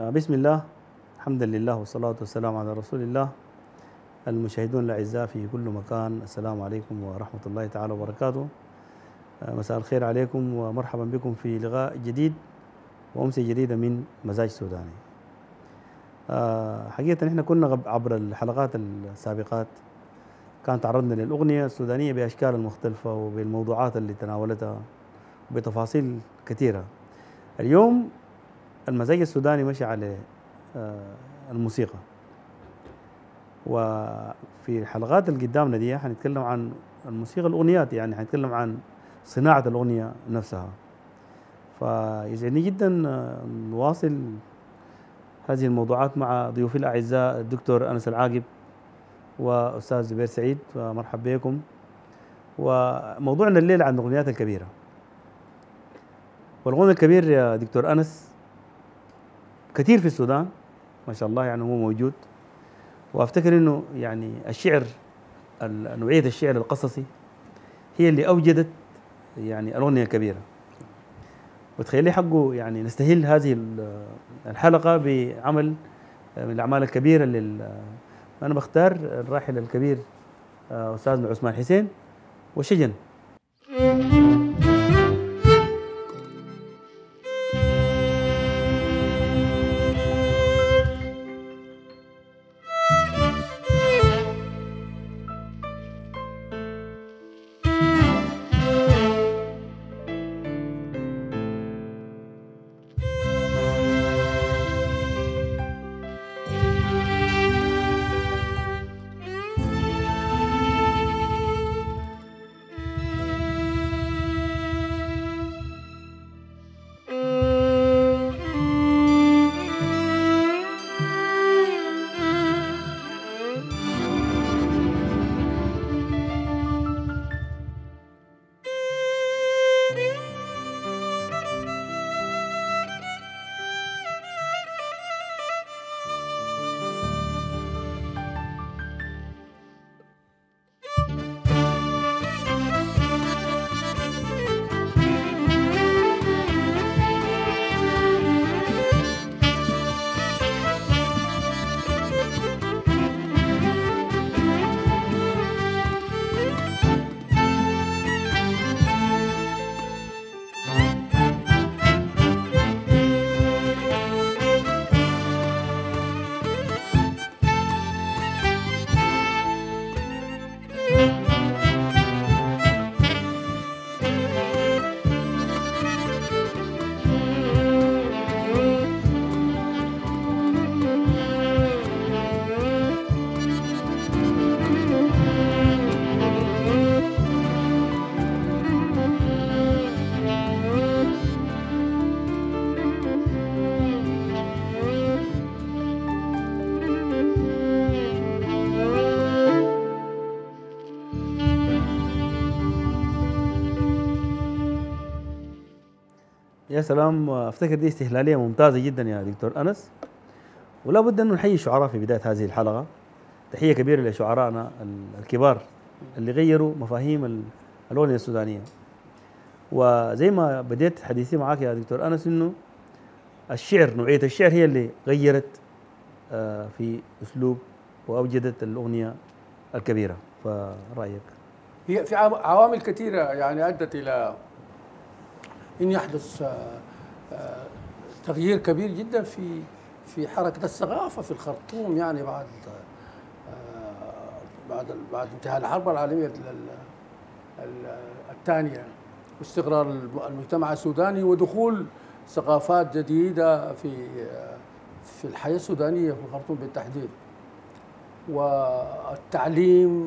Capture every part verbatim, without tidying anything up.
آه، بسم الله، الحمد لله والصلاة والسلام على رسول الله. المشاهدون الأعزاء في كل مكان، السلام عليكم ورحمة الله تعالى وبركاته. آه، مساء الخير عليكم ومرحبا بكم في لقاء جديد وأمسية جديدة من مزاج سوداني. آه، حقيقة نحن كنا غب- عبر الحلقات السابقات كان تعرضنا للأغنية السودانية بأشكال المختلفة وبالموضوعات اللي تناولتها وبتفاصيل كثيرة. اليوم المزاج السوداني مشى على آه، الموسيقى، وفي الحلقات اللي قدامنا دي حنتكلم عن الموسيقى الأغنيات، يعني حنتكلم عن صناعة الأغنية نفسها. فيسعدني جدا آه، نواصل هذه الموضوعات مع ضيوفي الأعزاء الدكتور أنس العاقب وأستاذ زبير سعيد، ومرحبا بكم. وموضوعنا الليلة عن الأغنيات الكبيرة. والغنى الكبير يا دكتور أنس كثير في السودان ما شاء الله، يعني هو موجود. وافتكر انه يعني الشعر ال- نوعيه الشعر القصصي هي اللي اوجدت يعني الاغنيه الكبيره. وتخيلي حقه يعني نستهل هذه ال- الحلقه بعمل من الاعمال الكبيره اللي ال- انا بختار الراحل الكبير آه، استاذنا عثمان حسين وشجن. يا سلام، افتكر دي استهلاليه ممتازه جدا يا دكتور انس. ولا بد انه نحيي الشعراء في بدايه هذه الحلقه. تحيه كبيره لشعرائنا ال- الكبار اللي غيروا مفاهيم ال- الاغنيه السودانيه. وزي ما بديت حديثي معاك يا دكتور انس انه الشعر، نوعيه الشعر هي اللي غيرت آه، في اسلوب واوجدت الاغنيه الكبيره. فرايك؟ هي في عوا- عوامل كثيرة يعني أدت إلى أن يحدث آه، آه، تغيير كبير جدا في في حركة الثقافة في الخرطوم، يعني بعد آه، بعد بعد انتهاء الحرب العالمية ال- ال- الثانية، واستقرار الم- المجتمع السوداني ودخول ثقافات جديدة في آه، في الحياة السودانية في الخرطوم بالتحديد، والتعليم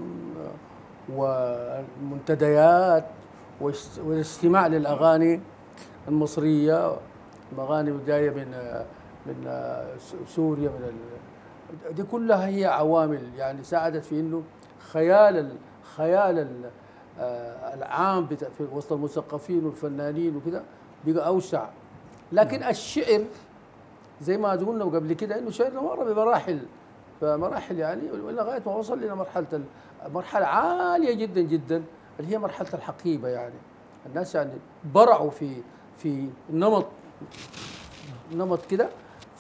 والمنتديات والاست- والاستماع للأغاني المصرية، الأغاني جاية من من سوريا، من ال... دي كلها هي عوامل يعني ساعدت في انه خيال ال... خيال ال... آه، العام بتا... في وسط المثقفين والفنانين وكده بقى اوسع. لكن الشعر زي ما قلنا قبل كده انه شعرنا مر بمراحل، فمراحل يعني لغايه ما وصل الى مرحله ال... مرحله عاليه جدا جدا اللي هي مرحله الحقيبه. يعني الناس يعني برعوا في في نمط نمط كده في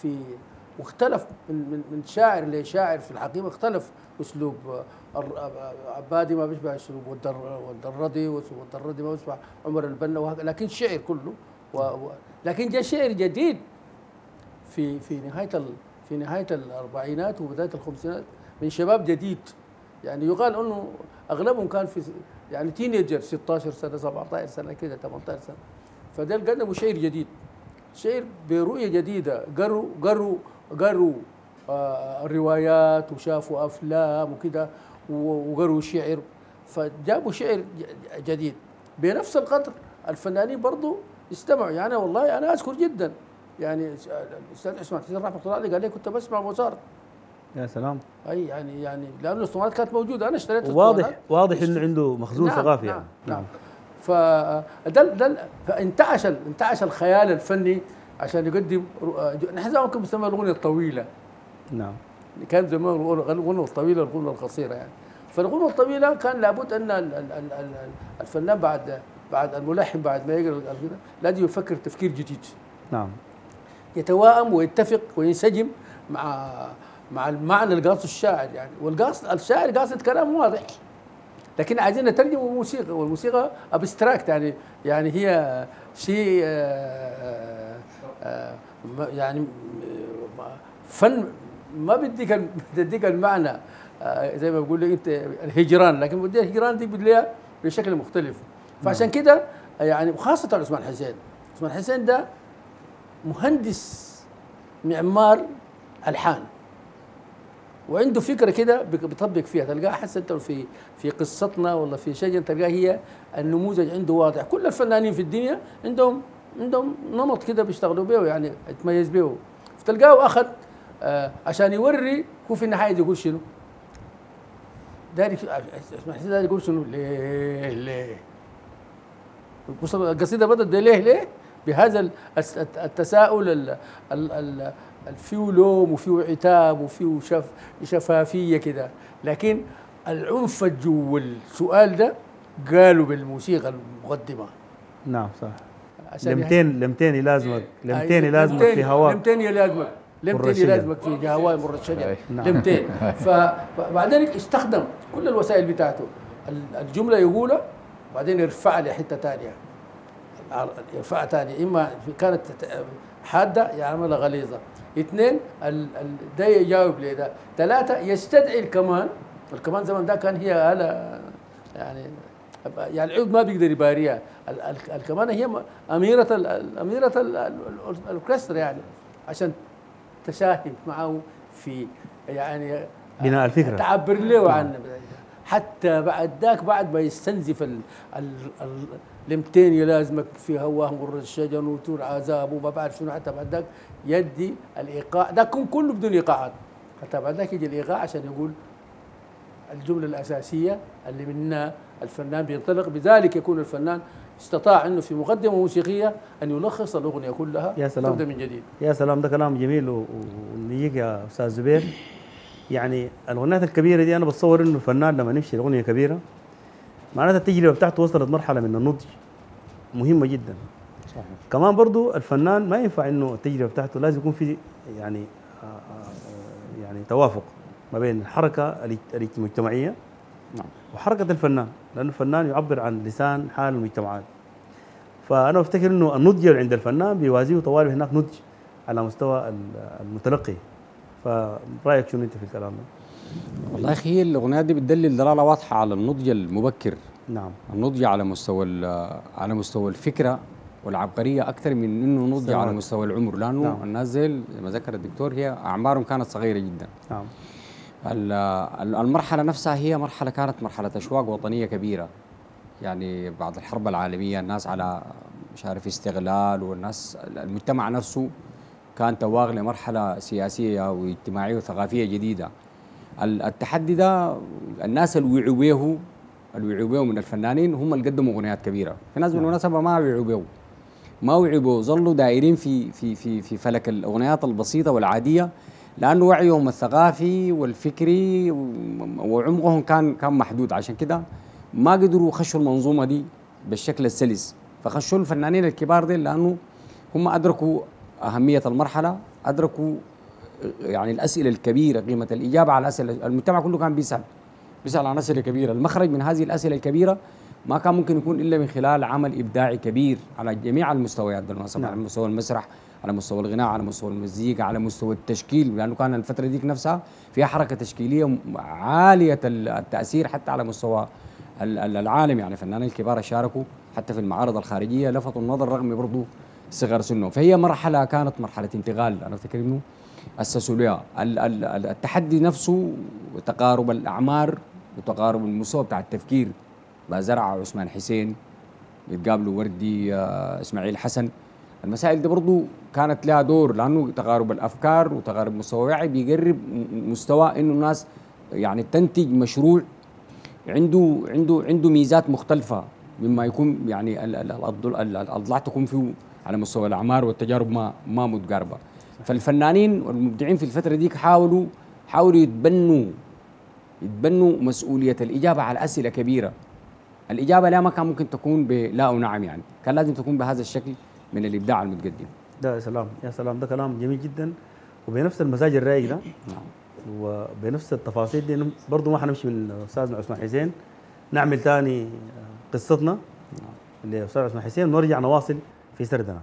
في واختلف من من من شاعر لشاعر في الحقيقه، اختلف اسلوب عبادي ما بيشبه اسلوب والدردي، والدردي ما بيشبه عمر البنا وهكذا، لكن شعر كله و و لكن جاء شعر جديد في في نهايه ال في نهايه الاربعينات وبدايه الخمسينات من شباب جديد، يعني يقال انه اغلبهم كان في يعني تينيجر ستة عشر سنه سبعة عشر سنه كده ثمانية عشر سنه، فده قدموا شعر جديد، شعر برؤيه جديده، قروا قروا قروا آه الروايات وشافوا افلام وكده وقروا شعر، فجابوا شعر جديد بنفس القدر. الفنانين برضو استمعوا، يعني والله انا اذكر جدا يعني الاستاذ عثمان حسين رحمه الله عليه قال لي كنت بسمع موزارت. يا سلام. اي يعني يعني لانه الاسطوانات كانت موجوده، انا اشتريت واضح واضح انه عنده مخزون نعم ثقافي نعم يعني. نعم, نعم. فده ده فانتعش انتعش الخيال الفني عشان يقدم. نحن زمان كنا بنسميها الاغنيه الطويله. نعم. كان زمان الغنوه الطويله الغنوه القصيره يعني. فالغنوه الطويله كان لابد ان الفنان بعد بعد الملحن بعد ما يقرا لازم يفكر تفكير جديد. نعم. يتوائم ويتفق وينسجم مع مع المعنى اللي قاصده الشاعر يعني، والقاصد الشاعر قاصد كلام واضح، لكن عايزين نترجمه موسيقى، والموسيقى ابستراكت يعني يعني هي شيء يعني فن ما بديك بديك المعنى زي ما بقول لك انت الهجران، لكن بدي الهجران دي بديها بشكل مختلف. فعشان كده يعني وخاصة عثمان حسين، عثمان حسين ده مهندس معمار الحان، وعنده فكره كده بيطبق فيها، تلقاها حتى انت في في قصتنا ولا في شيء تلقاها هي النموذج عنده واضح. كل الفنانين في الدنيا عندهم عندهم نمط كده بيشتغلوا به يعني يتميز به، فتلقاه اخذ آه عشان يوري هو في النهايه يقول شنو؟ داري اسمع يقول شنو؟ ليه ليه؟ القصيده بدات بليه ليه؟ بهذا التساؤل فيه لوم وفيه عتاب وفيه شف شفافيه كده، لكن العنف الجو السؤال ده قالوا بالموسيقى المقدمه. نعم صح. لمتين لمتين يلازمك لمتين يلازمك في هواك، لمتين يلازمك لمتين يلازمك في هواي مر الشجر لمتين. فبعدين استخدم كل الوسائل بتاعته، الجمله يقولها بعدين يرفعها لحته ثانيه، يرفعها ثانيه، اما كانت حاده يعملها غليظه، اثنين ده يجاوب لده، ثلاثه يستدعي الكمان، الكمان زمان ده كان هي آلة يعني يعني العود ما بيقدر يباريها، الكمان هي اميره اميره الاوركسترا يعني، عشان تساهم معه في يعني بناء الفكره، تعبر له عن حتى بعد ذاك بعد ما يستنزف لمتين يلازمك في هواه مر الشجر وتور عذاب وما بعرف شنو، حتى بعد ذاك يدي الايقاع ده كون كله بدون ايقاعات، حتى بعد ذاك يجي الايقاع عشان يقول الجمله الاساسيه اللي منها الفنان بينطلق، بذلك يكون الفنان استطاع انه في مقدمه موسيقيه ان يلخص الاغنيه كلها. يا سلام. تبدا من جديد. يا سلام، ده كلام جميل ونيجي يا استاذ زبير. يعني الاغنيات الكبيره دي انا بتصور انه الفنان لما يمشي الاغنيه كبيره معناتها التجربه بتاعته وصلت مرحله من النضج مهمه جدا. صحيح. كمان برضو الفنان ما ينفع انه التجربه بتاعته لازم يكون في يعني يعني توافق ما بين الحركه المجتمعيه نعم وحركه الفنان، لانه الفنان يعبر عن لسان حال المجتمعات. فانا بفتكر انه النضج عند الفنان بيوازيه طوال هناك نضج على مستوى المتلقي. فرايك شنو انت في الكلام ده؟ والله يا اخي الاغنيات دي بتدلل دلاله واضحه على النضج المبكر. نعم. النضج على مستوى على مستوى الفكره والعبقريه اكثر من انه نضج على مستوى العمر، لانه نعم. الناس زي ما ذكر الدكتور هي اعمارهم كانت صغيره جدا. نعم. المرحله نفسها هي مرحله كانت مرحله اشواق وطنيه كبيره. يعني بعد الحرب العالميه الناس على مش عارف استغلال، والناس المجتمع نفسه كان تواغ لمرحله سياسيه واجتماعيه وثقافيه جديده. التحدي ده الناس اللي وعوا به اللي وعوا به من الفنانين هم اللي قدموا اغنيات كبيره، في ناس بالمناسبه ما وعوا به ما وعوا به ظلوا دايرين في في في في فلك الاغنيات البسيطه والعاديه، لانه وعيهم الثقافي والفكري وعمقهم كان كان محدود، عشان كده ما قدروا يخشوا المنظومه دي بالشكل السلس، فخشوا الفنانين الكبار دي لانه هم ادركوا اهميه المرحله ادركوا يعني الاسئله الكبيره، قيمه الاجابه على الاسئله. المجتمع كله كان بيسال بيسال عن اسئله كبيره، المخرج من هذه الاسئله الكبيره ما كان ممكن يكون الا من خلال عمل ابداعي كبير على جميع المستويات بالمناسبه، نعم. على مستوى المسرح، على مستوى الغناء، على مستوى المزيكا، على مستوى التشكيل، لانه كان الفتره ديك نفسها فيها حركه تشكيليه عاليه التاثير حتى على مستوى العالم. يعني فنانين الكبار شاركوا حتى في المعارض الخارجيه، لفتوا النظر رغم برضه صغر سنهم. فهي مرحله كانت مرحله انتقال، انا افتكر انه اسسوا لها التحدي نفسه وتقارب الاعمار وتقارب المستوى بتاع التفكير. بازرعه وعثمان حسين يتقابلوا، وردي آه، اسماعيل حسن. المسائل دي برضو كانت لها دور، لانه تقارب الافكار وتقارب مستوى الوعي بيقرب مستوى انه الناس يعني تنتج مشروع عنده عنده عنده ميزات مختلفه مما يكون يعني الاضلاع تكون فيه على مستوى الاعمار والتجارب ما ما متقاربه. فالفنانين والمبدعين في الفتره ديك حاولوا حاولوا يتبنوا يتبنوا مسؤوليه الاجابه على اسئله كبيره. الاجابه لا ما كان ممكن تكون بلا او نعم، يعني كان لازم تكون بهذا الشكل من الابداع المتقدم. ده يا سلام يا سلام، ده كلام جميل جدا، وبنفس المزاج الرايق ده نعم. وبنفس التفاصيل دي برضه ما حنمشي من استاذنا عثمان حسين، نعمل ثاني قصتنا لاستاذ عثمان حسين ونرجع نواصل في سردنا.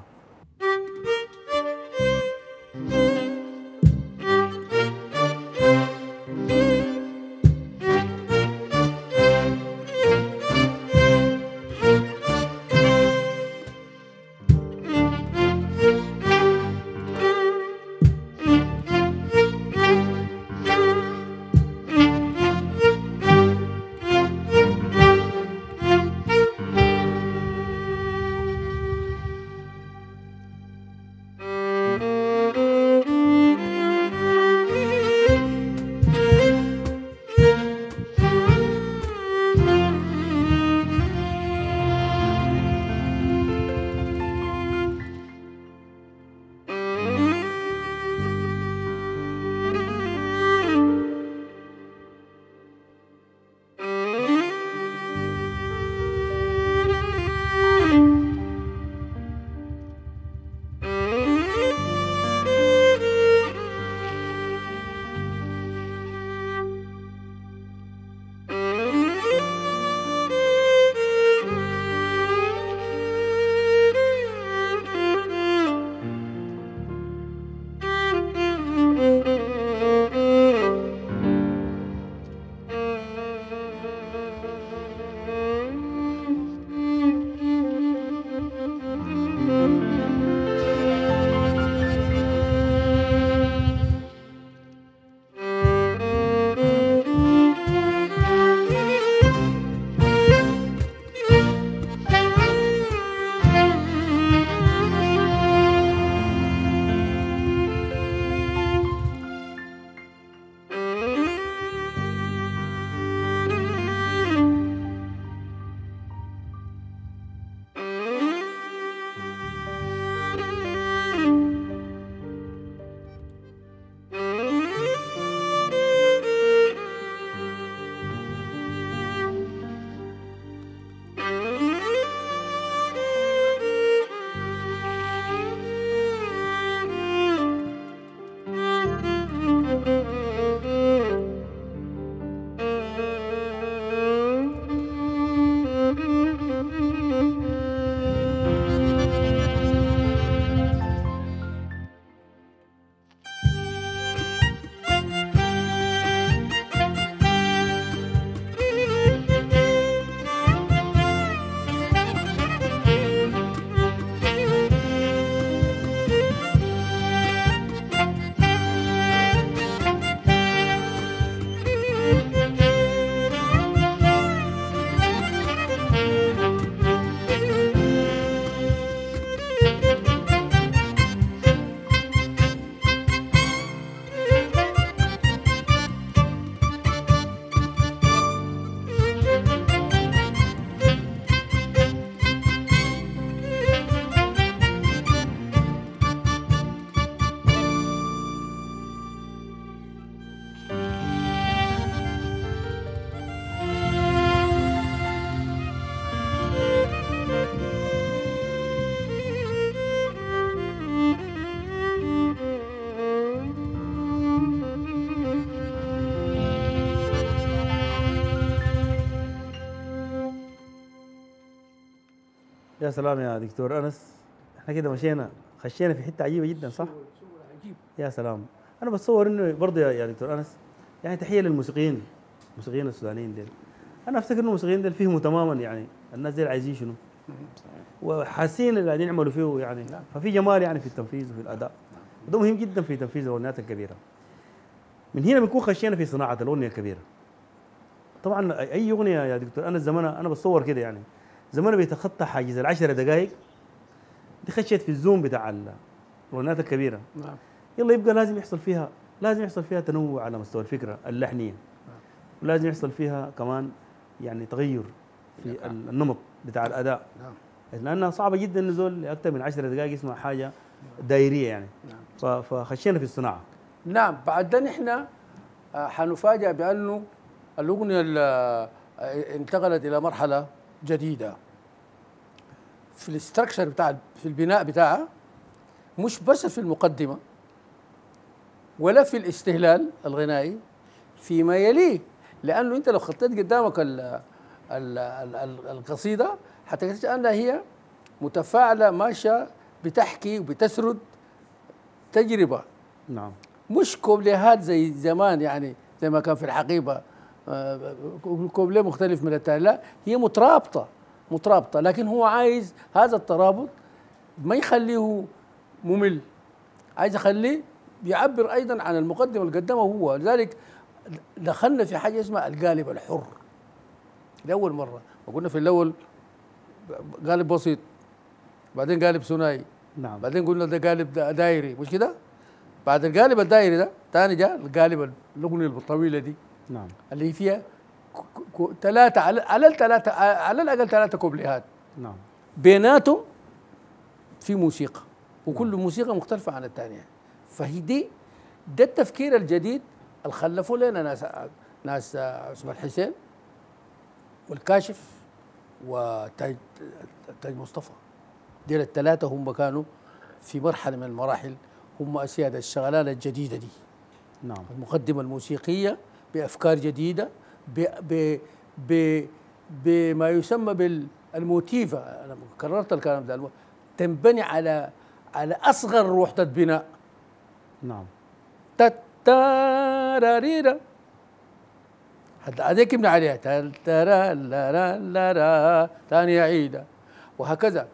يا سلام يا دكتور انس، احنا كده مشينا خشينا في حته عجيبه جدا صح؟ عجيب. يا سلام. انا بتصور انه برضه يا يا دكتور انس يعني تحيه للموسيقيين، الموسيقيين السودانيين ديل. انا افتكر انه الموسيقيين ديل فيهم تماما، يعني الناس ديل عايزين شنو؟ وحاسين اللي قاعدين يعملوا فيه يعني، ففي جمال يعني في التنفيذ وفي الاداء. وده مهم جدا في تنفيذ الاغنيات الكبيره. من هنا بنكون خشينا في صناعه الاغنيه الكبيره. طبعا اي اغنيه يا دكتور انا زمانها انا بتصور كده يعني زمانها بيتخطى حاجز العشر دقائق، دي خشيت في الزوم بتاع الاغنيات الكبيره. نعم. يلا يبقى لازم يحصل فيها لازم يحصل فيها تنوع على مستوى الفكره اللحنيه. نعم. ولازم يحصل فيها كمان يعني تغير في نعم. النمط بتاع الاداء. نعم. لانها صعبه جدا النزول لاكثر من عشر دقائق يسمع حاجه دايريه يعني. نعم. فخشينا في الصناعه. نعم. بعدين احنا حنفاجأ بانه الاغنيه انتقلت الى مرحله جديده في الاستراكشر بتاع في البناء بتاعها، مش بس في المقدمه ولا في الاستهلال الغنائي، فيما يليه. لانه انت لو خطيت قدامك ال ال ال القصيده حتكتشف انها هي متفاعله ماشيه بتحكي وبتسرد تجربه. نعم. مش كوبليهات زي زمان يعني زي ما كان في الحقيبه كوبليه مختلف من الثاني، لا هي مترابطه مترابطه، لكن هو عايز هذا الترابط ما يخليه ممل، عايز يخليه يعبر ايضا عن المقدمه اللي قدمه هو. لذلك دخلنا في حاجه اسمها القالب الحر لاول مره. وقلنا في الاول قالب بسيط، بعدين قالب ثنائي، نعم. بعدين قلنا ده قالب دايري، مش كده؟ بعد القالب الدايري ده ثاني جاء القالب الاغنيه الطويله دي. نعم. اللي هي فيها ثلاثه على على الثلاثه على الاقل ثلاثه كوبليهات. نعم. بيناتهم في موسيقى، وكل نعم. موسيقى مختلفه عن الثانيه. فهي دي ده التفكير الجديد اللي خلفوا لنا ناس ناس عثمان حسين والكاشف وتاج تاج مصطفى. ديل الثلاثه هم كانوا في مرحله من المراحل هم اسياد الشغلانه الجديده دي. نعم. المقدمه الموسيقيه بافكار جديده ب ب ب بما يسمى بالموتيفا. انا كررت الكلام ده، تنبني على على اصغر وحده بناء. نعم. تتاراريرا حتى هذيك يبني عليها ترى لا لا لا لا ثاني عيده وهكذا.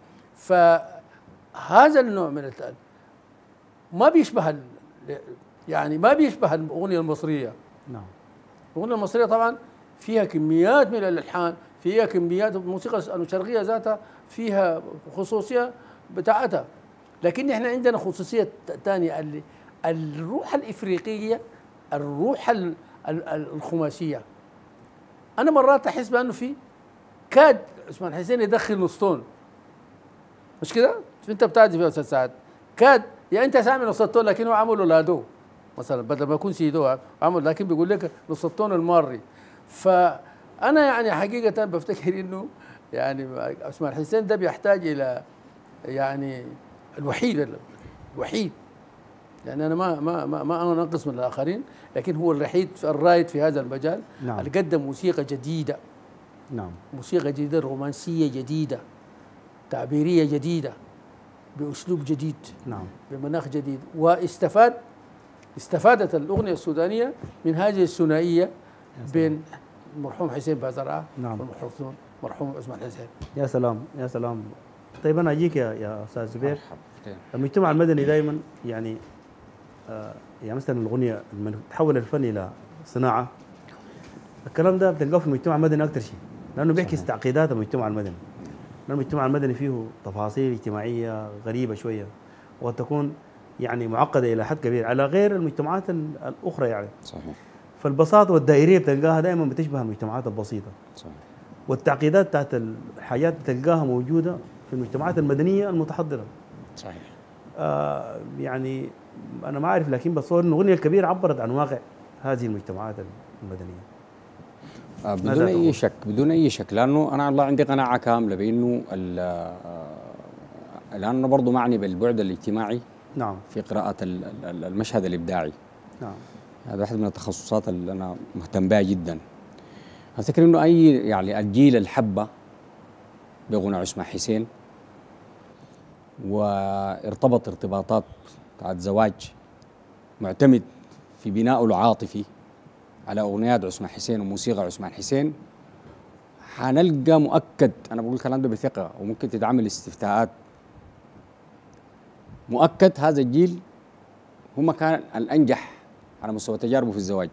فهذا النوع من التأليف ما بيشبه يعني ما بيشبه الاغنيه المصريه. نعم. الاغنيه المصريه طبعا فيها كميات من الالحان، فيها كميات الموسيقى الشرقيه ذاتها فيها خصوصيه بتاعتها، لكن احنا عندنا خصوصيه ثانيه اللي الروح الافريقيه، الروح الخماسيه. انا مرات احس بانه في كاد عثمان حسين يدخل نص تون، مش كده؟ انت بتعزف يا استاذ سعد كاد يا انت سامع نص التون لكن هو عمله لا دو مثلا، بدل ما يكون سي دو عمل، لكن بيقول لك نص التون الماري. فانا يعني حقيقه بفتكر انه يعني عثمان حسين ده بيحتاج الى يعني الوحيد الوحيد يعني انا ما ما ما, ما انقص من الاخرين، لكن هو الوحيد الرائد في هذا المجال. نعم. اللي قدم موسيقى جديده. نعم. موسيقى جديده، رومانسيه جديده، تعبيريه جديده، باسلوب جديد. نعم. بمناخ جديد. واستفاد استفادت الاغنيه السودانيه من هذه الثنائيه بين المرحوم حسين بازرعه. نعم. والمرحوم مرحوم عثمان حسين. يا سلام يا سلام. طيب انا اجيك يا يا استاذ زبير. المجتمع المدني دائما يعني آه يعني مثلا الاغنيه لما تحول الفن الى صناعه، الكلام ده بتلقاه في المجتمع المدني اكثر شيء، لانه بيعكس تعقيدات المجتمع المدني. لأن المجتمع المدني فيه تفاصيل اجتماعيه غريبه شويه وتكون يعني معقده الى حد كبير على غير المجتمعات الاخرى يعني. صحيح. فالبساطه والدائريه بتلقاها دائما بتشبه المجتمعات البسيطه. صحيح. والتعقيدات بتاعت الحاجات بتلقاها موجوده في المجتمعات المدنيه المتحضره. صحيح. آه يعني انا ما اعرف، لكن بتصور ان الاغنيه الكبيره عبرت عن واقع هذه المجتمعات المدنيه. آه بدون اي شك بدون اي شك لانه انا الله عندي قناعه كامله بانه لانه برضه معني بالبعد الاجتماعي. نعم. في قراءه المشهد الابداعي. نعم. هذا واحد من التخصصات اللي انا مهتم بها جدا. افتكر انه اي يعني الجيل الحبه بغنى عثمان حسين وارتبط ارتباطات بتاعت زواج معتمد في بنائه العاطفي على أغنيات عثمان حسين وموسيقى عثمان حسين، حنلقى مؤكد، أنا بقول الكلام ده بثقة وممكن تتعمل استفتاءات، مؤكد هذا الجيل هم كان الأنجح على مستوى تجاربه في الزواج،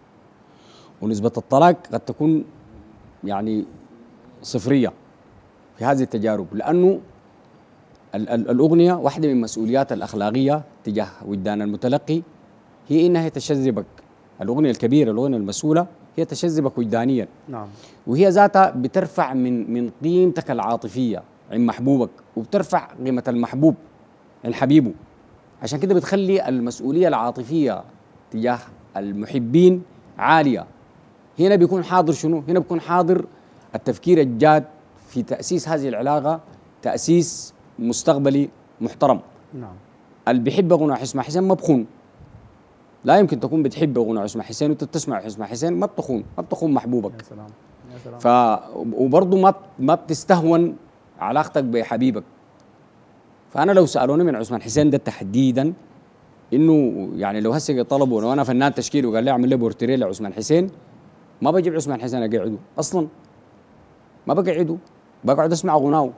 ونسبة الطلاق قد تكون يعني صفرية في هذه التجارب، لأنه ال ال الأغنية واحدة من مسؤولياتها الأخلاقية تجاه وجدان المتلقي هي إنها تشذبك. الأغنية الكبيرة، الأغنية المسؤولة، هي تشذبك وجدانيا. نعم. وهي ذاتها بترفع من من قيمتك العاطفية عند محبوبك، وبترفع قيمة المحبوب عند حبيبه. عشان كده بتخلي المسؤولية العاطفية تجاه المحبين عالية. هنا بيكون حاضر شنو؟ هنا بيكون حاضر التفكير الجاد في تأسيس هذه العلاقة، تأسيس مستقبلي محترم. نعم. اللي بيحب غنى عثمان حسين ما بخون. لا يمكن تكون بتحب غنى عثمان حسين وانت تسمع عثمان حسين، ما بتخون، ما بتخون محبوبك. يا سلام يا سلام. ف وبرضه ما ما بتستهون علاقتك بحبيبك. فانا لو سالوني من عثمان حسين ده تحديدا، انه يعني لو هسه طلبوا لو انا فنان تشكيلي وقال لي اعمل لي بورتريه لعثمان حسين، ما بجيب عثمان حسين اقعده اصلا، ما بقعده، بقعد اسمع غناو.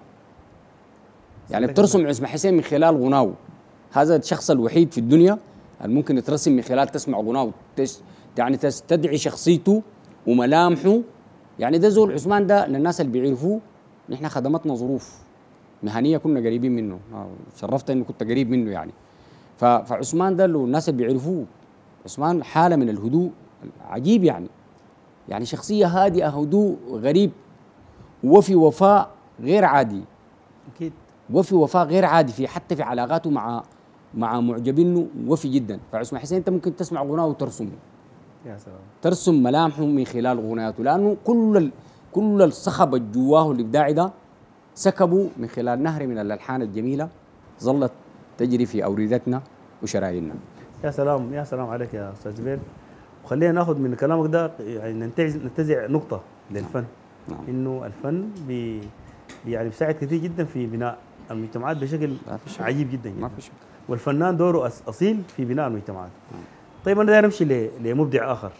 يعني بترسم عثمان حسين من خلال غناو. هذا الشخص الوحيد في الدنيا اللي ممكن يترسم من خلال تسمع غناو، يعني تستدعي شخصيته وملامحه. يعني ده زول عثمان ده للناس اللي بيعرفوه، نحن خدمتنا ظروف مهنيه كنا قريبين منه، شرفت انه كنت قريب منه يعني. فعثمان ده لو الناس اللي بيعرفوه، عثمان حاله من الهدوء عجيب يعني. يعني شخصيه هادئه، هدوء غريب، وفي وفاء غير عادي. اكيد. وفي وفاء غير عادي في حتى في علاقاته مع مع معجبينه، وفي جدا. فعثمان حسين انت ممكن تسمع غناه وترسمه. يا سلام. ترسم ملامحه من خلال غناته، لانه كل ال... كل الصخب اللي جواه الابداعي ده سكبوا من خلال نهر من الالحان الجميله ظلت تجري في اوردتنا وشراييننا. يا سلام يا سلام عليك يا استاذ زبير. وخلينا ناخذ من كلامك ده يعني ننتزع ننتزع نقطه للفن. نعم. انه الفن بي يعني بيساعد كثير جدا في بناء المجتمعات بشكل عجيب جدا جدا. ما في شك. والفنان دوره اصيل في بناء المجتمعات. نعم. طيب انا داير نمشي لمبدع اخر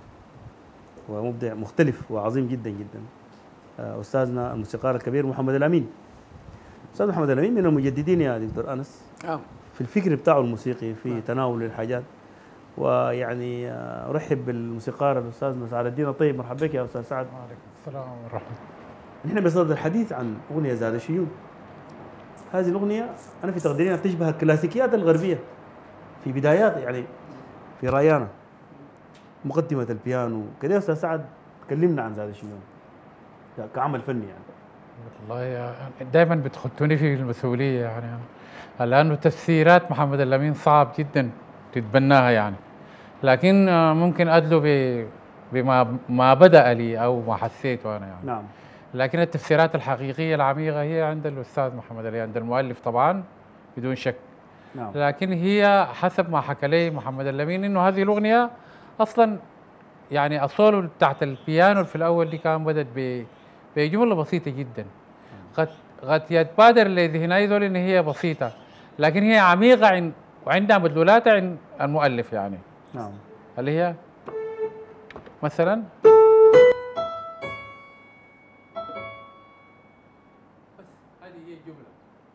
ومبدع مختلف وعظيم جدا جدا، استاذنا الموسيقار الكبير محمد الامين. استاذ محمد الامين من المجددين يا دكتور انس آه. في الفكر بتاعه الموسيقي في آه. تناول الحاجات. ويعني ارحب بالموسيقار الاستاذ سعد الدين الطيب. مرحبا بك يا استاذ سعد. وعليكم السلام ورحمه الله. نحن بصدد الحديث عن اغنيه زاد الشيوخ. هذه الاغنيه انا في تقديري تشبه الكلاسيكيات الغربيه في بدايات، يعني في رايانا مقدمه البيانو كده. يا استاذ سعد كلمنا عن زاد الشيوخ كعمل فني. يعني والله دائما بتخطوني في المسؤوليه، يعني لانه تفسيرات محمد الامين صعب جدا تتبناها يعني، لكن ممكن ادلو بما ما بدا لي او ما حسيته انا يعني. نعم. لكن التفسيرات الحقيقيه العميقه هي عند الاستاذ محمد الامين، عند المؤلف طبعا بدون شك. نعم. لكن هي حسب ما حكى لي محمد الامين انه هذه الاغنيه اصلا يعني الصولو بتاعت البيانو في الاول دي كان بدت بجمله بسيطه جدا، قد قد يتبادر لذهن اي ذول ان هي بسيطه، لكن هي عميقه عند وعندها مدلولات عند المؤلف يعني. نعم. اللي هي مثلا بس هذه هي الجمله.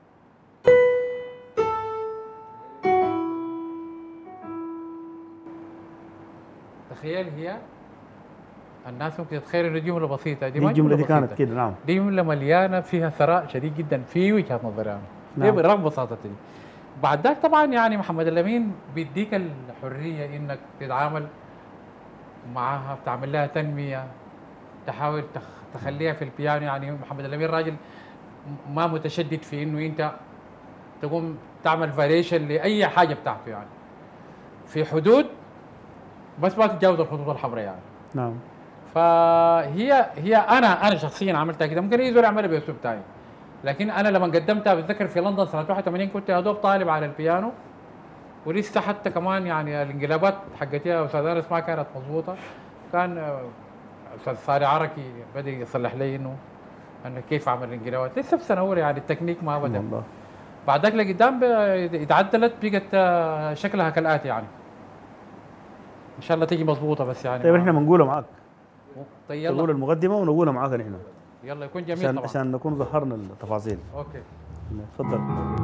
تخيل هي الناس ممكن تتخيل انه جمله بسيطه، دي, دي ما الجمله دي بسيطة. كانت كده. نعم. دي جمله مليانه فيها ثراء شديد جدا في وجهه نظري انا. نعم. برغم بساطتها. بعد ذاك طبعا يعني محمد الامين بيديك الحريه انك تتعامل معها، تعمل لها تنميه، تحاول تخليها في البيانو. يعني محمد الامين راجل ما متشدد في انه انت تقوم تعمل فاريشن لاي حاجه بتاعته، يعني في حدود بس ما تتجاوز الخطوط الحمراء يعني. نعم. فهي هي انا انا شخصيا عملتها كده، ممكن يقدر يعملها باسلوب ثاني، لكن انا لما قدمتها بتذكر في لندن سنه واحد وثمانين كنت يا دوب طالب على البيانو، ولسه حتى كمان يعني الانقلابات حقتي يا استاذ انس ما كانت مضبوطه. كان استاذ صالح عركي بدا يصلح لي انه انا كيف اعمل الانقلابات، لسه في سنه اولى يعني التكنيك ما بدا. بعد ذاك لقدام ب- اتعدلت بقت آه، شكلها كالاتي يعني. ان شاء الله تيجي مضبوطه بس يعني. طيب احنا بنقولها معاك، طيب نقول يلا المقدمه ونقولها معاك نحن يلا يكون جميل عشان طبعا. عشان نكون ظهرنا التفاصيل. اوكي. تفضل.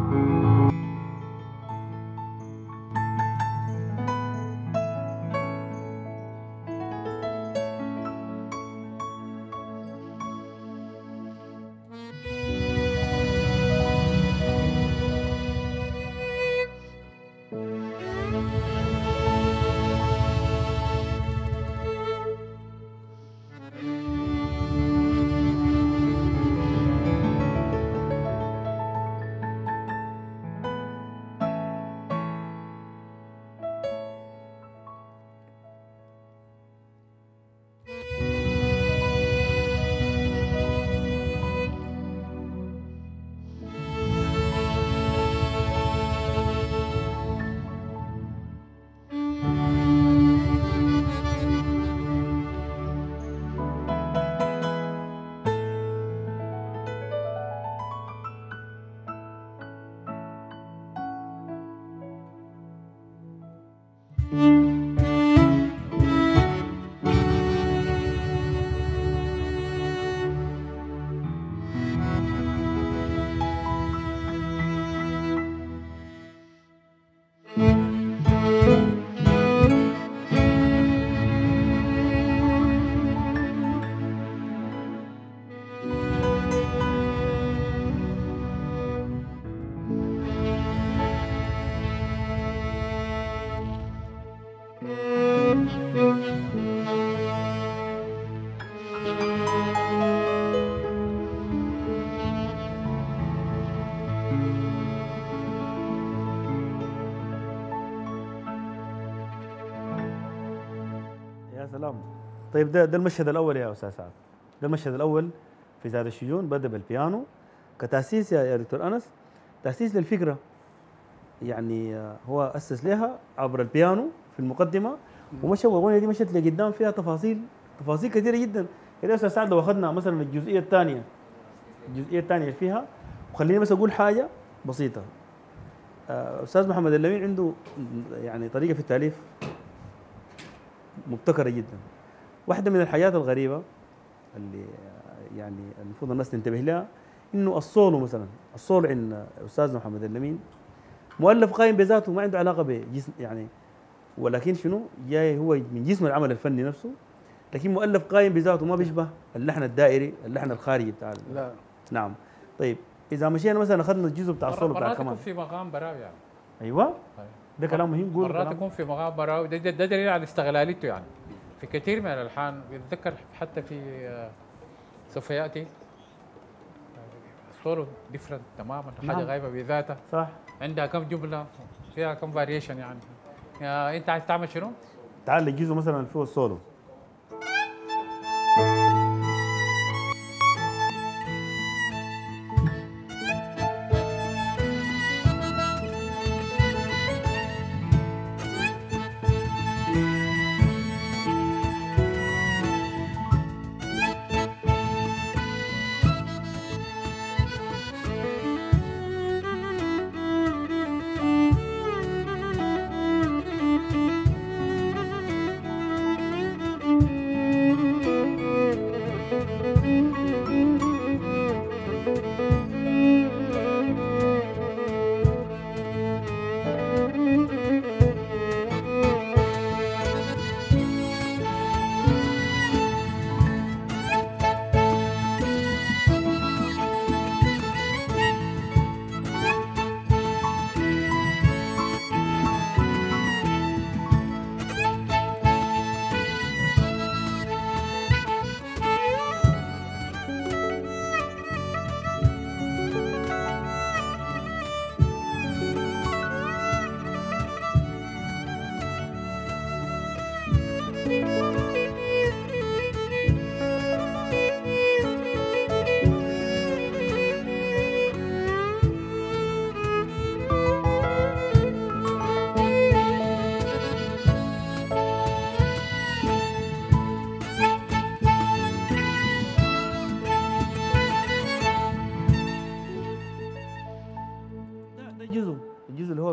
يا سلام. طيب ده ده المشهد الاول يا استاذ سعد، ده المشهد الاول في زاد الشجون، بدا بالبيانو كتاسيس يا يا دكتور انس، تاسيس للفكره. يعني آه، هو اسس لها عبر البيانو في المقدمه، ومشى والاغنيه دي مشت لقدام فيها تفاصيل تفاصيل كثيره جدا. يا استاذ سعد لو اخذنا مثلا الجزئيه الثانيه الجزئيه الثانيه اللي فيها، وخليني بس اقول حاجه بسيطه. آه، استاذ محمد اللمين عنده يعني طريقه في التاليف مبتكره جدا. واحده من الحاجات الغريبه اللي يعني المفروض الناس تنتبه لها، انه الصولو مثلا، الصول عند استاذنا محمد اللمين مؤلف قائم بذاته، ما عنده علاقه بجسم يعني، ولكن شنو جاي هو من جسم العمل الفني نفسه، لكن مؤلف قائم بذاته، ما بيشبه اللحن الدائري، اللحن الخارجي بتاع ال- لا نعم. طيب اذا مشينا مثلا اخذنا الجزء بتاع الصولو بتاع مرات يكون الكمان. في مقام براوي يعني. ايوه ده كلام مهم، قول مرات كلام. يكون في مقام براوي، ده, ده, ده دليل على استغلاليته يعني. في كثير من الالحان بتذكر حتى في آه، سوف ياتي السولو ديفرنت تماما، حاجه نعم. غايبه بذاتها، صح. عندها كم جمله، فيها كم فاريشن يعني. يا انت عايز تعمل شنو؟ تعال الجزء مثلا فيه الصولو.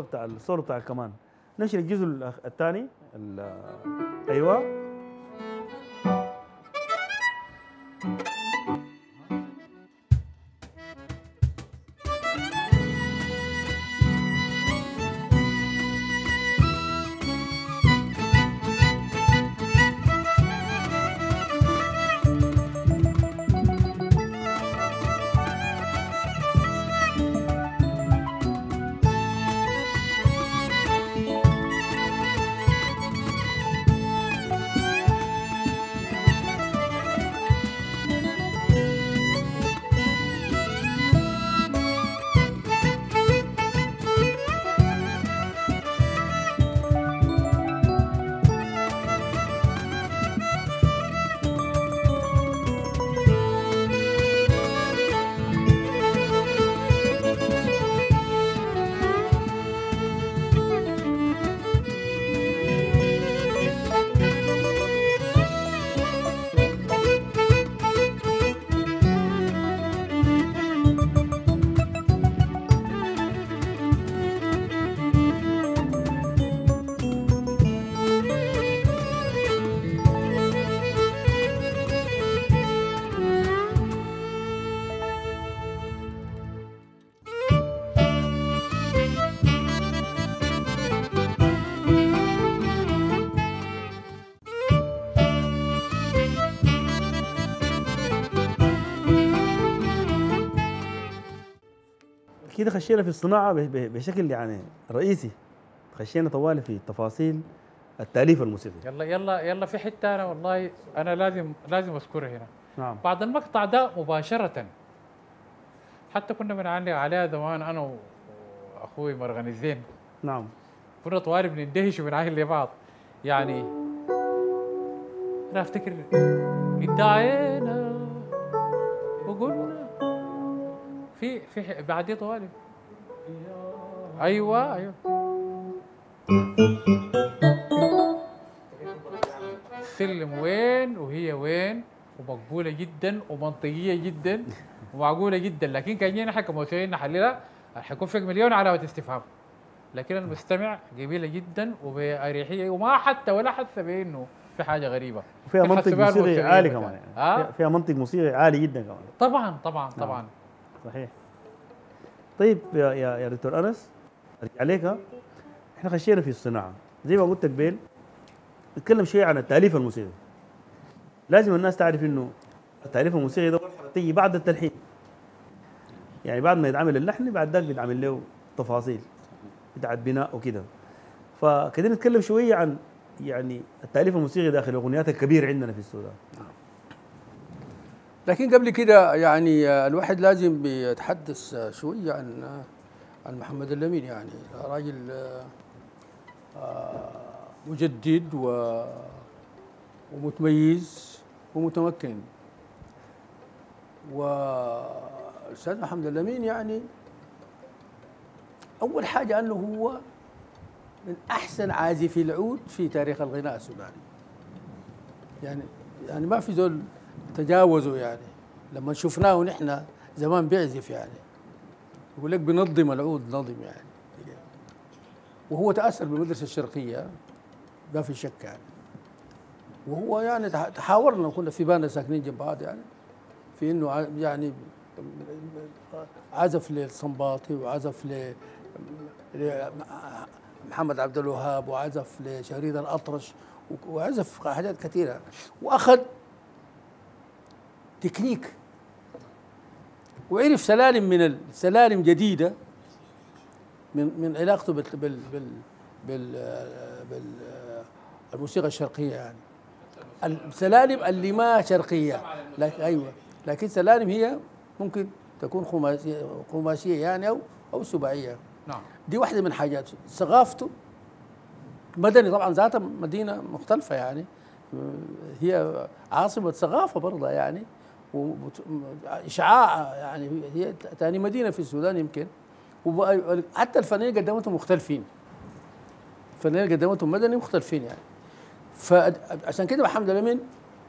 بتاع الصوره بتاع الكمان. نشر الجزء الثاني. ايوه كده خشينا في الصناعه بشكل يعني رئيسي. خشينا طوالي في تفاصيل التاليف الموسيقي. يلا يلا يلا في حته انا والله انا لازم لازم اذكرها هنا. نعم. بعد المقطع ده مباشره حتى كنا بنعلق عليها زمان انا واخوي مرغن الزين. نعم. كنا طوالي بنندهش وبنعاهل لبعض. يعني انا افتكر ادعينا وقلنا في في بعديه طوالي. ايوه ايوه سلم وين وهي وين ومقبوله جدا ومنطقيه جدا ومعقوله جدا، لكن كان جينا احنا كموسيقيين نحللها حيكون فيك مليون علامه استفهام، لكن المستمع جميله جدا وباريحيه وما حتى ولا حس بانه في حاجه غريبه. وفيها منطق موسيقي عالي كمان يعني. آه؟ فيها منطق موسيقي عالي جدا كمان. طبعا طبعا طبعا. صحيح. طيب يا يا, يا دكتور انس ارجع عليك. احنا خشينا في الصناعه زي ما قلت قبل، نتكلم شويه عن التاليف الموسيقي. لازم الناس تعرف انه التاليف الموسيقي ده مرحله تيجي بعد التلحين، يعني بعد ما يتعمل اللحن بعد ذاك بيتعمل له تفاصيل بتاعت بناء وكده. فكده نتكلم شويه عن يعني التاليف الموسيقي داخل الاغنيات الكبيره عندنا في السودان. لكن قبل كده يعني الواحد لازم بيتحدث شويه عن عن محمد الأمين. يعني راجل مجدد ومتميز ومتمكن. والأستاذ محمد الأمين يعني أول حاجة أنه هو من أحسن عازفي العود في تاريخ الغناء السوداني. يعني يعني ما في زول تجاوزه. يعني لما شفناه نحن زمان بيعزف يعني يقول لك بنظم العود نظم يعني. وهو تأثر بالمدرسة الشرقية ما في شك يعني. وهو يعني تحاورنا كنا في بالنا ساكنين جنب بعض يعني في انه يعني عزف للصنباطي وعزف لمحمد عبد الوهاب وعزف لشريد الأطرش وعزف حاجات كثيرة، واخذ تكنيك وعرف سلالم من السلالم جديدة من من علاقته بال بال بال بال بالموسيقى الشرقية. يعني السلالم اللي ما شرقية لكن ايوه لكن سلالم هي ممكن تكون خماسية خماسية يعني او او سباعية. نعم. دي واحدة من حاجاته. ثقافته مدني طبعا ذاتها مدينة مختلفة يعني هي عاصمة ثقافة برضه يعني وإشعاع يعني هي ثاني مدينة في السودان يمكن. حتى الفنانين قدمتهم مختلفين. الفنانين قدمتهم مدني مختلفين يعني. فعشان كده محمد الأمين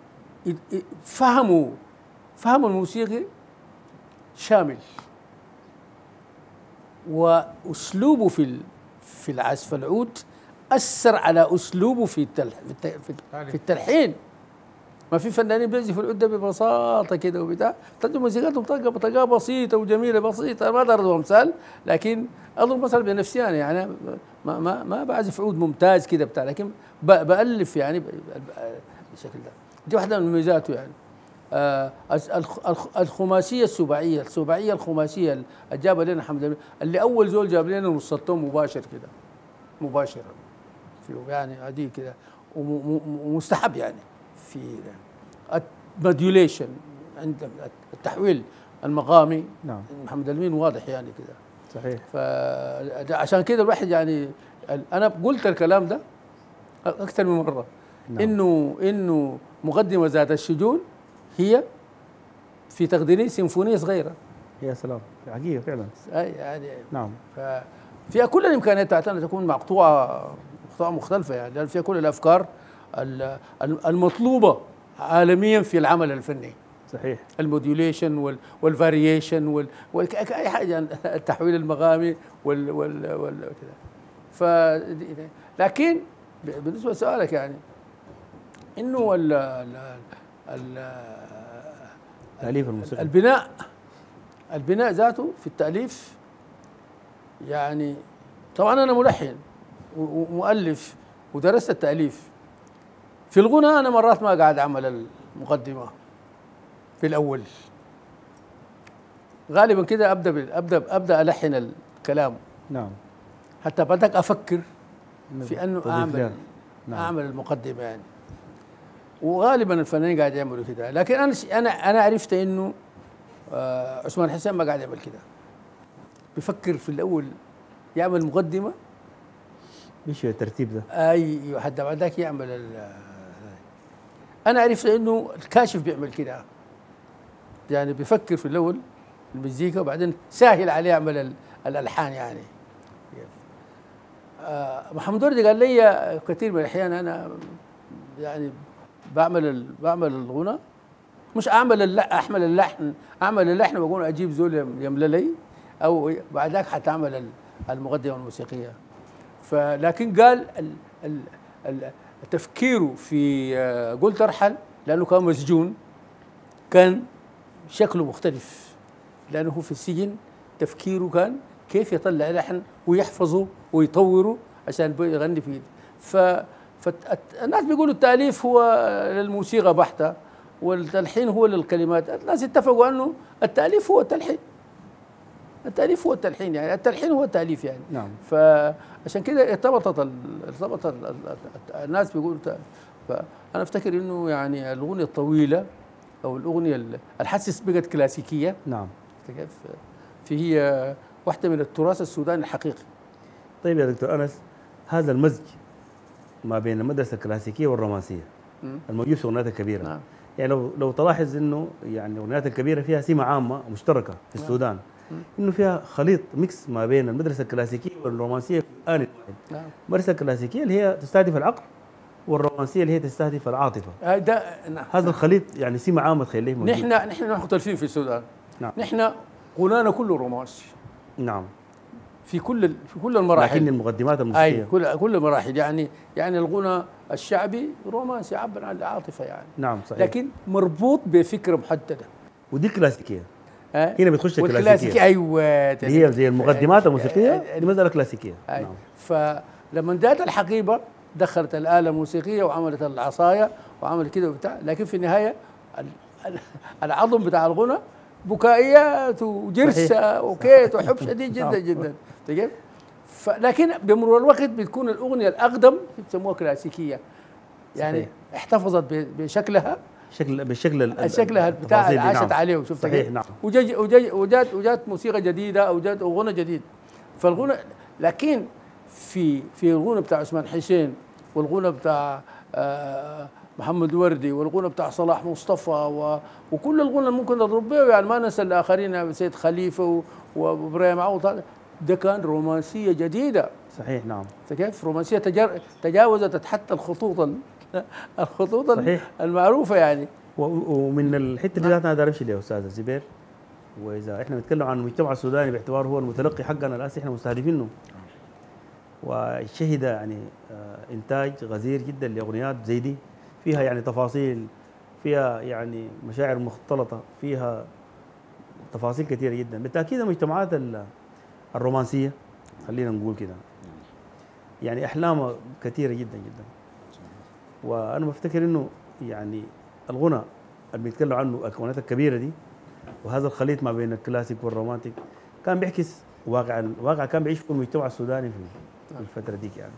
فهموا فهموا الموسيقي شامل وأسلوبه في في العزف العود أثر على أسلوبه في التلح في الت- في الت- في التلحين. ما في فنانين بيعزفوا العود ده ببساطة كده وبتاع، تجد موسيقاتهم طاقة بطاقة بسيطة وجميلة بسيطة، ما أقدر أضرب أمثال، لكن أضرب مثل بنفسي أنا يعني ما ما ما بعزف عود ممتاز كده بتاع، لكن ب- بألف يعني ب- ب- بالشكل ده. دي واحدة من ميزاته يعني. آه الخ- الخ- الخماسية السباعية، السباعية الخماسية اللي جابها لنا حمد الله، اللي أول زول جاب لنا نص التون مباشر كده مباشرة في يعني هذه كده، وم- م- ومستحب يعني في الموديوليشن عند التحويل المقامي. نعم محمد الأمين واضح يعني كده. صحيح. فعشان كده الواحد يعني ال- انا قلت الكلام ده اكثر من مره. نعم. انه انه مقدمه ذات الشجون هي في تقديري سيمفونيه صغيره. يا سلام، حقيقة فعلا. أي يعني نعم فيها كل الامكانيات بتاعتها ان تكون مقطوعه مقطوعه مختلفه يعني، لان فيها كل الافكار ال- ال- المطلوبه عالميا في العمل الفني. صحيح. الموديوليشن وال والفاريشن وال وال- اي حاجه يعني التحويل المقامي وال وال وال كده. ف لكن ب- بالنسبه لسؤالك يعني انه ال ال ال تأليف الموسيقى. البناء البناء ذاته في التأليف يعني، طبعا أنا ملحن و- ومؤلف ودرست التأليف. في الغنى أنا مرات ما قاعد أعمل المقدمة في الأول، غالبا كده أبدأ بال- أبدأ أبدأ ألحن الكلام نعم. حتى بدك أفكر في أنه تضيف أعمل لها. نعم. أعمل المقدمة يعني. وغالبا الفنانين قاعد يعملوا كده، لكن أنا أنا أنا عرفت إنه آه عثمان حسين ما قاعد يعمل كده، بيفكر في الاول يعمل مقدمه مش الترتيب ده. اي حتى بعد ذاك يعمل ال- انا عرفت انه الكاشف بيعمل كده، يعني بيفكر في الاول المزيكا وبعدين سهل عليه يعمل ال- الالحان يعني. آه محمد وردي قال لي كثير من الاحيان انا يعني بعمل ال- بعمل الغنى، مش اعمل اللحن احمل اللحن اعمل اللحن واقول اجيب زول يم- يملى لي، او بعد ذاك حتعمل ال- المقدمه الموسيقيه. فلكن قال ال ال ال تفكيره في آه، قلت ارحل لانه كان مسجون، كان شكله مختلف، لانه هو في السجن تفكيره كان كيف يطلع لحن ويحفظه ويطوره عشان يغني فيه. ف فالناس بيقولوا التأليف هو للموسيقى بحتة والتلحين هو للكلمات، الناس اتفقوا انه التأليف هو التلحين، التأليف هو التلحين يعني، التلحين هو التأليف يعني. نعم. فعشان كده ارتبطت ال- ارتبط ال- ال- الناس بيقولوا ت- فأنا افتكر انه يعني الأغنية الطويلة او الأغنية ال- الحسس بقت كلاسيكية نعم. كيف، فهي واحدة من التراث السوداني الحقيقي. طيب يا دكتور أنس، هذا المزج ما بين المدرسة الكلاسيكية والرومانسية مم. الموجود في الأغنيات الكبيرة. نعم. يعني لو لو تلاحظ انه يعني الاغنيات الكبيره فيها سمه عامه مشتركه في نعم. السودان، انه فيها خليط ميكس ما بين المدرسه الكلاسيكيه والرومانسيه في آن واحد. نعم. المدرسه الكلاسيكيه اللي هي تستهدف العقل، والرومانسيه اللي هي تستهدف العاطفه. آه، ده نعم. هذا الخليط يعني سمه عامه تخليه موجود. نحن نحن مختلفين في السودان. نعم. نحن غنانا كله رومانسي نعم. في كل ال- في كل المراحل. لكن المقدمات اي الموسيقيه. كل كل المراحل يعني، يعني الغنى الشعبي رومانسي يعبر عن العاطفه يعني، نعم صحيح. لكن مربوط بفكره محدده. ودي كلاسيكيه. ها؟ هنا بتخش والكلاسيكي الكلاسيكيه ايوه اللي هي زي المقدمات الموسيقيه، أي- دي مساله كلاسيكيه. أي. نعم. فلما جاءت الحقيبه دخلت الاله الموسيقيه وعملت العصايه وعملت كده وبتاع، لكن في النهايه ال- ال- العظم بتاع الغنى بكائيات وجرسه وكيت وحب شديد جدا جدا. تجيب لكن بمرور الوقت بتكون الاغنيه الاقدم بيسموها كلاسيكيه يعني، صحيح. احتفظت ب- بشكلها شكل بالشكل ال- ال- شكلها بتاع التفاصيل اللي دي. عاشت نعم. عليه وشفت صحيح. كيف؟ نعم. وجج وجج وجات وجات موسيقى جديده او جات غنى جديد. فالغنى لكن في في الغنى بتاع عثمان حسين والغنى بتاع آه، محمد وردي والغنى بتاع صلاح مصطفى و- وكل الغنى اللي ممكن نضرب به يعني، ما ننسى الاخرين سيد خليفه و- وابراهيم عوض، هذا- ده كان رومانسيه جديده. صحيح. نعم. كيف رومانسيه تجار- تجاوزت حتى الخطوط ال- الخطوط ال- صحيح. المعروفه يعني. و- ومن الحته دي ذاتنا داير امشي ليها استاذ زبير. واذا احنا بنتكلم عن المجتمع السوداني باعتباره هو المتلقي حقنا الاساسي احنا مستهدفينه، وشهد يعني آه، إنتاج غزير جدا لأغنيات زي دي، فيها يعني تفاصيل، فيها يعني مشاعر مختلطة، فيها تفاصيل كثيرة جدا. بالتأكيد المجتمعات ال- الرومانسية خلينا نقول كده يعني أحلامها كثيرة جدا جدا. وأنا بفتكر إنه يعني الغنى اللي بيتكلموا عنه الكونات الكبيرة دي وهذا الخليط ما بين الكلاسيك والرومانتيك كان بيعكس واقع واقع كان بيعيش في المجتمع السوداني في في الفترة ديك يعني.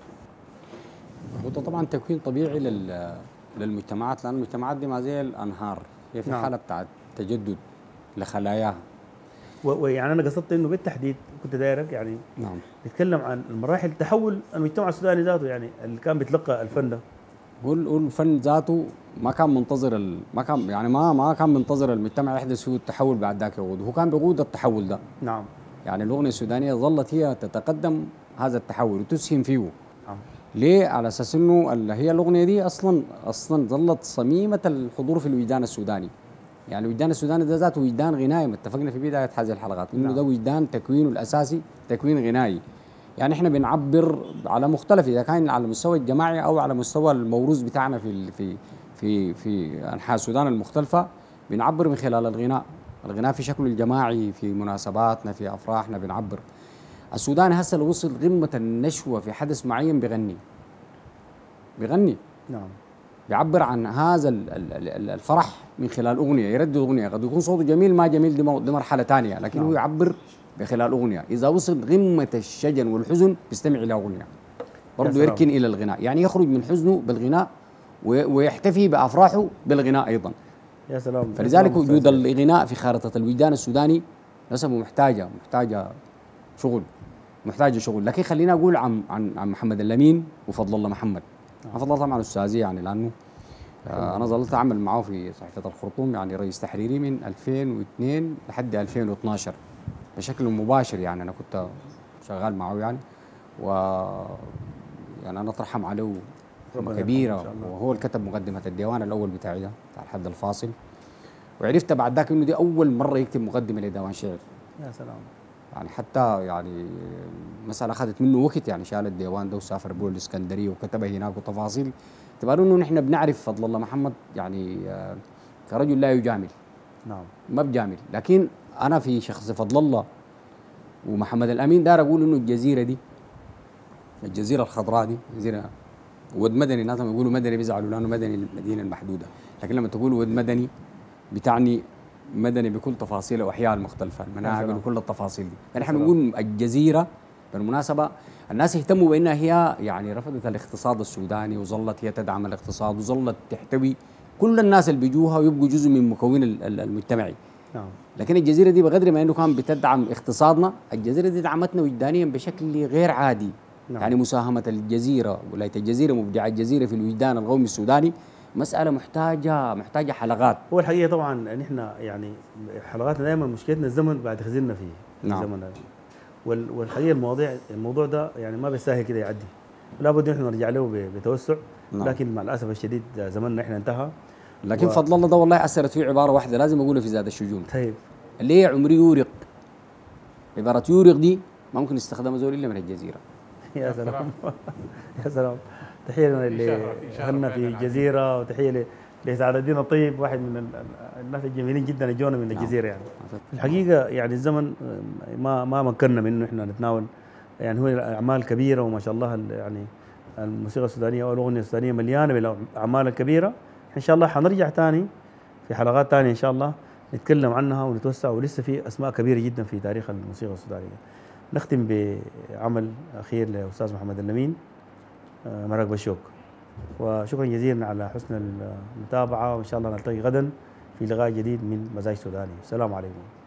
هو ده طبعا تكوين طبيعي لل للمجتمعات، لان المجتمعات دي ما زي الانهار، هي في نعم. حاله بتاعت تجدد لخلاياها. و- ويعني أنا قصدت إنه بالتحديد كنت دايرك يعني نعم. نتكلم عن المراحل تحول المجتمع السوداني ذاته، يعني اللي كان بيتلقى الفن ده. هو ال- هو الفن ذاته ما كان منتظر ال... ما كان يعني ما ما كان منتظر المجتمع يحدث فيه التحول بعد ذاك يقود، هو كان بيقود التحول ده. نعم يعني الاغنيه السودانيه ظلت هي تتقدم هذا التحول وتسهم فيه. نعم ليه؟ على اساس انه ال- هي الاغنيه دي اصلا اصلا ظلت صميمه الحضور في الوجدان السوداني. يعني الوجدان السوداني ده ذاته وجدان غنائي، ما اتفقنا في بدايه هذه الحلقات انه نعم. ده وجدان تكوينه الاساسي تكوين غنائي. يعني احنا بنعبر على مختلف، اذا كان على المستوى الجماعي او على مستوى الموروث بتاعنا في ال- في في في انحاء السودان المختلفه، بنعبر من خلال الغناء. الغناء في شكله الجماعي، في مناسباتنا، في افراحنا بنعبر. السوداني هسه لو وصل قمه النشوه في حدث معين بيغني بيغني نعم بيعبر عن هذا ال- ال- ال- الفرح من خلال اغنيه، يردد اغنيه، قد يكون صوته جميل ما جميل دي مو- دي مرحله ثانيه، لكن نعم. هو يعبر بخلال اغنيه. اذا وصل قمه الشجن والحزن بيستمع الى اغنيه، برضه سلام. يركن الى الغناء، يعني يخرج من حزنه بالغناء و- ويحتفي بافراحه بالغناء ايضا. يا سلام. يا فلذلك سلام وجود أستاذ. الغناء في خارطه الوجدان السوداني نسبه محتاجه محتاجه شغل محتاجه شغل. لكن خلينا اقول عن عن عن محمد اللمين وفضل الله محمد. نعم. فضل الله طبعا استاذي، يعني لانه آه انا ظلت اعمل معه في صحيفه الخرطوم، يعني رئيس تحريري من ألفين واثنين لحد ألفين واثناشر بشكل مباشر. يعني انا كنت شغال معه يعني، و يعني انا اترحم عليه ربنا رحمه يرحمه إن كبيره، شاء الله. وهو اللي كتب مقدمه الديوان الاول بتاعي ده بتاع الحد الفاصل. وعرفت بعد ذاك انه دي اول مره يكتب مقدمه لديوان شعر. يا سلام. يعني حتى يعني مسألة أخذت منه وقت، يعني شال الديوان ده وسافر به الإسكندرية وكتبها هناك وتفاصيل. اعتباروا إنه نحن بنعرف فضل الله محمد يعني آه، كرجل لا يجامل، نعم ما بجامل. لكن أنا في شخص فضل الله ومحمد الأمين دار أقول إنه الجزيرة دي، الجزيرة الخضراء دي جزيرة ود مدني. الناس لما يقولوا مدني بيزعلوا لأنه مدني المدينة المحدودة، لكن لما تقول ود مدني بتعني مدني بكل تفاصيله واحياء المختلفه، المناعم سلام. وكل التفاصيل دي. يعني سلام. احنا بنقول الجزيره بالمناسبه الناس اهتموا بانها هي يعني رفضت الاقتصاد السوداني وظلت هي تدعم الاقتصاد وظلت تحتوي كل الناس اللي بيجوها ويبقوا جزء من مكون ال- ال- المجتمعي. نعم لكن الجزيره دي بقدر ما انه كان بتدعم اقتصادنا، الجزيره دي دعمتنا وجدانيا بشكل غير عادي. نعم. يعني مساهمه الجزيره، ولايه الجزيره، مبدع الجزيره في الوجدان القومي السوداني مساله محتاجه محتاجه حلقات. هو الحقيقه طبعا نحن يعني حلقاتنا دائما مشكلتنا الزمن بعد خزلنا فيه في نعم. الزمن هذا. وال- والحقيقه المواضيع الموضوع ده يعني ما بيستاهل كده يعدي، لابد نحن نرجع له ب- بتوسع. نعم. لكن مع الاسف الشديد زمننا احنا انتهى. لكن و- فضل الله ده والله اثرت فيه عباره واحده لازم اقولها في زاد الشجون، طيب اللي هي عمري يورق. عباره يورق دي ما ممكن يستخدمها زول الا من الجزيره. يا سلام. يا سلام. تحيه لنا اللي إشارة- إشارة غنى فعلاً في عظيمة. الجزيره، وتحيه ل- لسعد الدين الطيب، واحد من ال- ال- الناس الجميلين جدا اللي جونا من نعم. الجزيره يعني. في الحقيقه يعني الزمن ما ما مكننا من انه احنا نتناول يعني هو اعمال كبيره، وما شاء الله ال- يعني الموسيقى السودانيه والاغنيه السودانيه مليانه بالاعمال الكبيره. ان شاء الله حنرجع ثاني في حلقات ثانيه ان شاء الله نتكلم عنها ونتوسع، ولسه في اسماء كبيره جدا في تاريخ الموسيقى السودانيه. نختم بعمل اخير لاستاذ محمد اللمين، آه، مرق بالشوق. وشكرا جزيلا على حسن المتابعه، وان شاء الله نلتقي غدا في لقاء جديد من مزاج سوداني. السلام عليكم.